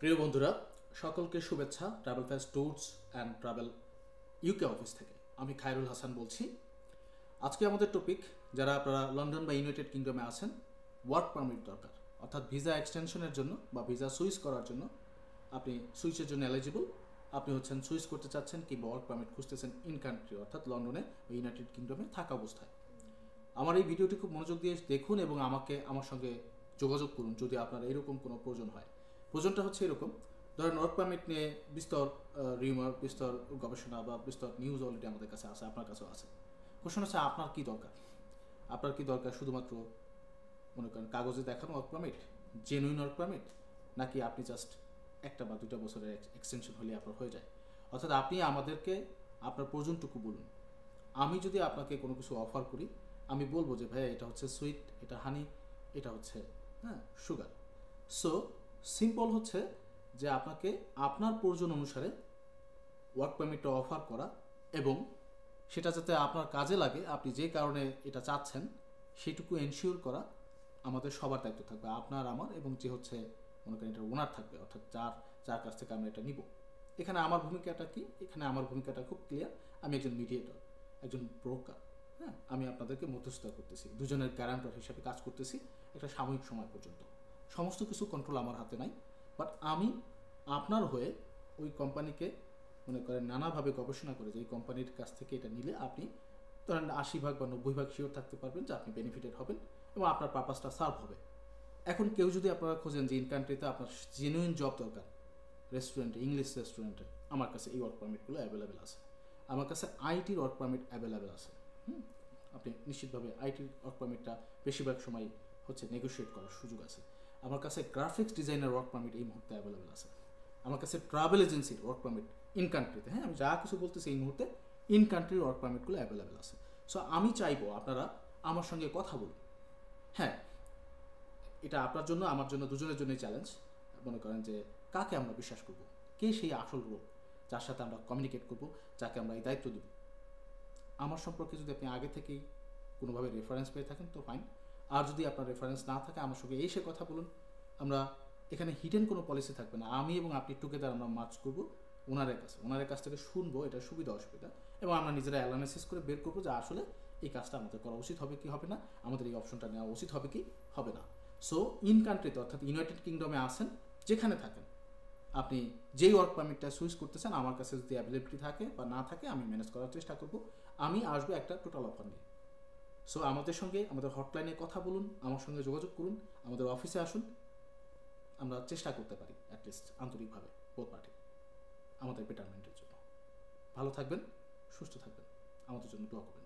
প্রিয় বন্ধুরা, সকলকে শুভেচ্ছা travel fest tours and travel UK office থেকে। আমি খায়রুল হাসান বলছি। আজকে আমাদের টপিক, যারা আপনারা লন্ডন বা ইউনাইটেড কিংডমে আছেন, ওয়ার্ক পারমিট দরকার, অর্থাৎ ভিসা এক্সটেনশনের জন্য বা ভিসা সুইচ করার জন্য। আপনি সুইচের জন্য এলিজিবল, আপনি হচ্ছেন সুইচ করতে চাচ্ছেন কিংবা ওয়ার্ক পারমিট খুঁজতেছেন ইন কান্ট্রি, অর্থাৎ লন্ডনে বা ইউনাইটেড কিংডমে থাকা অবস্থায়। আমার এই ভিডিওটি খুব মনোযোগ দিয়ে দেখুন এবং আমার সঙ্গে যোগাযোগ করুন যদি আপনার এরকম কোনো প্রয়োজন হয়। প্রয়োজনটা হচ্ছে এরকম: ধরেন ওয়ার্ক পারমিট নিয়ে বিস্তর রিউমার, বিস্তর গবেষণা বা বিস্তর নিউজ অলরেডি আমাদের কাছে আছে, আপনার কাছেও আছে। কোশ্চেন হচ্ছে আপনার কী দরকার? আপনার কি দরকার? শুধুমাত্র মনে করেন কাগজে দেখানো work permit, genuine work permit, নাকি আপনি জাস্ট একটা বা দুইটা বছরের এক্সটেনশন হলে আপনার হয়ে যায়? অর্থাৎ আপনি আমাদেরকে আপনার প্রয়োজনটুকু বলুন। আমি যদি আপনাকে কোনো কিছু অফার করি, আমি বলবো যে ভাইয়া এটা হচ্ছে সুইট, এটা হানি, এটা হচ্ছে সুগার। সো সিম্পল হচ্ছে যে আপনাকে আপনার প্রয়োজন অনুসারে ওয়ার্ক পারমিটটা অফার করা এবং সেটা যাতে আপনার কাজে লাগে, আপনি যে কারণে এটা চাচ্ছেন সেটুকু এনশিওর করা আমাদের সবার দায়িত্ব থাকবে, আপনার আমার এবং যে হচ্ছে মনে করেন এটার ওনার থাকবে, অর্থাৎ যার কাছ থেকে আমরা এটা নিব। এখানে আমার ভূমিকাটা কি? এখানে আমার ভূমিকাটা খুব ক্লিয়ার। আমি একজন মিডিয়েটর, একজন ব্রোকার। আমি আপনাদেরকে মধ্যস্থতা করতেছি, দুজনের গ্যারান্টর হিসাবে কাজ করতেছি একটা সাময়িক সময় পর্যন্ত। সমস্ত কিছু কন্ট্রোল আমার হাতে নাই, বাট আমি আপনার হয়ে ওই কোম্পানিকে মনে করেন নানাভাবে গবেষণা করে যে এই কোম্পানির কাছ থেকে এটা নিলে আপনি ধরেন 80% বা 90% শিওর থাকতে পারবেন যে আপনি বেনিফিটেড হবেন এবং আপনার পারপাসটা সার্ভ হবে। এখন কেউ যদি আপনারা খোঁজেন যে ইন কান্ট্রিতে আপনার জেনুইন জব দরকার, রেস্টুরেন্টে, ইংলিশ রেস্টুরেন্টে, আমার কাছে এই ওয়ার্ক পারমিটগুলো অ্যাভেলেবেল আছে। আমার কাছে আইটির ওয়ার্ক পারমিট অ্যাভেলেবেল আছে। আপনি নিশ্চিতভাবে আইটির ওয়ার্ক পারমিটটা বেশিরভাগ সময় হচ্ছে নেগোশিয়েট করার সুযোগ আছে। আমার কাছে গ্রাফিক্স ডিজাইনার ওয়ার্ক পারমিট এই মুহূর্তে অ্যাভেলেবেল আছে। আমার কাছে ট্রাভেল এজেন্সির ওয়ার্ক পারমিট ইন কান্ট্রিতে, আমি যা কিছু বলতেছি এই মুহূর্তে ইন কান্ট্রির ওয়ার্ক পারমিটগুলো অ্যাভেলেবেল আছে। সো আমি চাইবো আপনারা আমার সঙ্গে কথা বলুন। এটা আপনার জন্য, আমার জন্য, দুজনের জন্যই চ্যালেঞ্জ। মনে করেন যে কাকে আমরা বিশ্বাস করব, কে সেই আসল লোক যার সাথে আমরা কমিউনিকেট করব, যাকে আমরা এই দায়িত্ব দেব। আমার সম্পর্কে যদি আপনি আগে থেকেই কোনোভাবে রেফারেন্স পেয়ে থাকেন তো ফাইন, আর যদি আপনার রেফারেন্স না থাকে আমার সঙ্গে এসে কথা বলুন। আমরা এখানে হিডেন কোনো পলিসি থাকবে না, আমি এবং আপনি টুগেদার আমরা মার্চ করব ওনারের কাছ থেকে শুনবো এটা সুবিধা অসুবিধা, এবং আমরা নিজেরা অ্যানালাইসিস করে বের করবো যে আসলে এই কাজটা আমাদের করা উচিত হবে কি হবে না, আমাদের এই অপশনটা নেওয়া উচিত হবে কি হবে না। সো ইন কান্ট্রিতে, অর্থাৎ ইউনাইটেড কিংডমে আসেন, যেখানে থাকেন, আপনি যেই ওয়ার্ক পারমিটটা সুইচ করতেছেন আমার কাছে যদি অ্যাভেলেবিলিটি থাকে বা না থাকে আমি ম্যানেজ করার চেষ্টা করব। আমি আসবো একটা টোটাল অফার নিয়ে। সো আমাদের সঙ্গে আমাদের হটলাইনে কথা বলুন, আমার সঙ্গে যোগাযোগ করুন, আমাদের অফিসে আসুন। আমরা চেষ্টা করতে পারি অ্যাটলিস্ট আন্তরিকভাবে বোথ পার্টি আমাদের বেটারমেন্টের জন্য। ভালো থাকবেন, সুস্থ থাকবেন, আমাদের জন্য দোয়া করবেন।